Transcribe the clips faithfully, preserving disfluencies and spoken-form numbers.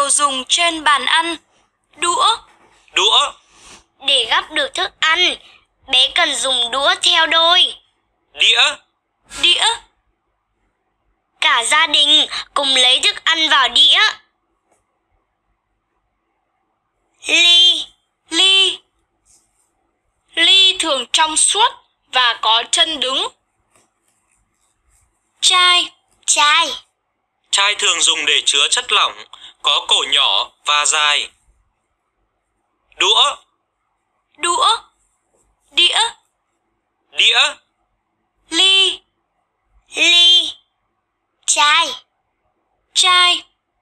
đồ dùng trên bàn ăn. Đũa. Đũa. Để gắp được thức ăn, bé cần dùng đũa theo đôi. Đĩa. Đĩa. Cả gia đình cùng lấy thức ăn vào đĩa. Ly. Ly. Ly thường trong suốt và có chân đứng. Chai. Chai. Chai thường dùng để chứa chất lỏng, có cổ nhỏ và dài. Đũa. Đũa. Đĩa. Đĩa. Ly. Ly. Chai. Chai.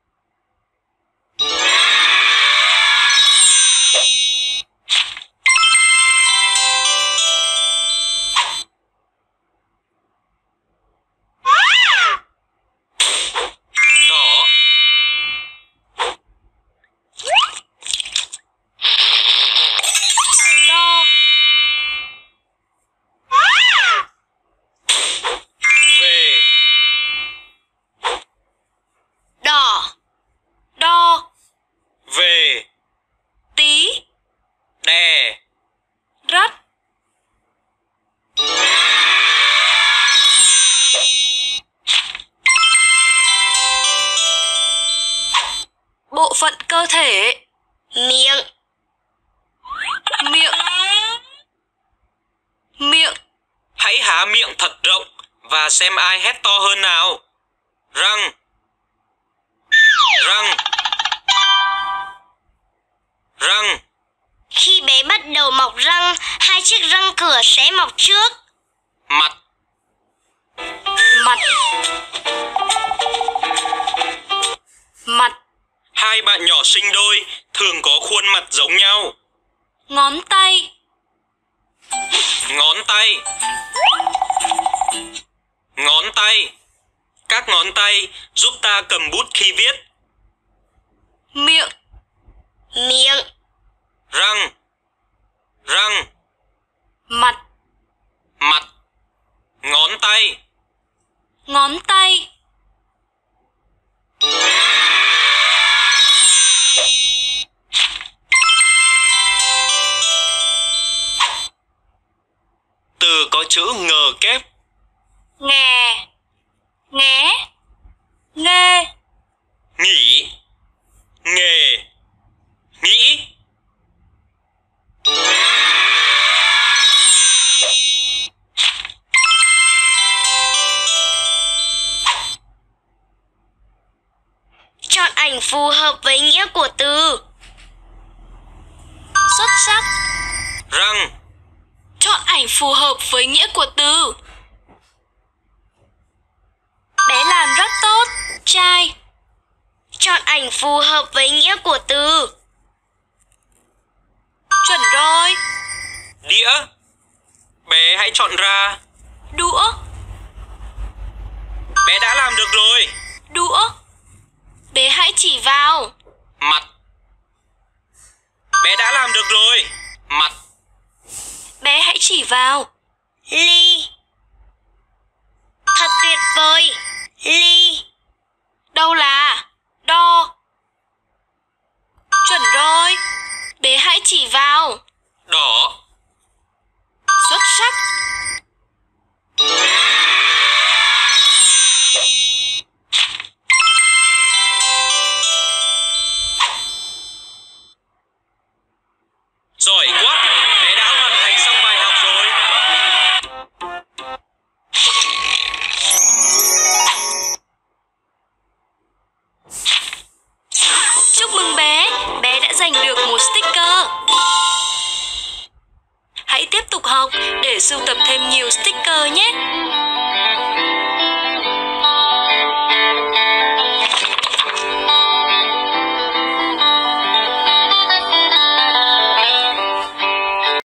Đỏ. Đo. Về. Đỏ. Đo. Về. Tí. Đè. Rất. Bộ phận cơ thể. Miệng. Miệng. Miệng. Hãy há miệng thật rộng và xem ai hét to hơn nào. Răng. Răng. Răng. Khi bé bắt đầu mọc răng, hai chiếc răng cửa sẽ mọc trước. Mặt. Mặt. Mặt. Hai bạn nhỏ sinh đôi thường có khuôn mặt giống nhau. Ngón tay. Ngón tay. Ngón tay. Các ngón tay giúp ta cầm bút khi viết. Miệng. Miệng. Răng. Răng. Mặt. Mặt. Ngón tay. Ngón tay. Từ có chữ ngờ kép. Nghè. Nghé. Nghê. Nghỉ. Nghề. Nghĩ. Chọn ảnh phù hợp với nghĩa của từ. Xuất sắc. Răng. Chọn ảnh phù hợp với nghĩa của từ. Bé làm rất tốt. Chai. Chọn ảnh phù hợp với nghĩa của từ. Chuẩn rồi. Đĩa. Bé hãy chọn ra. Đũa. Bé đã làm được rồi. Đũa. Bé hãy chỉ vào. Mặt. Bé đã làm được rồi. Mặt. Bé hãy chỉ vào. Ly. Thật tuyệt vời. Ly. Đâu là? Đo. Chuẩn rồi. Bé hãy chỉ vào. Đỏ. Xuất sắc. Giỏi quá. Bé đã hoàn thành xong bài học rồi. Chúc mừng bé. Bé đã giành được một sticker. Hãy tiếp tục học để sưu tập thêm nhiều sticker nhé.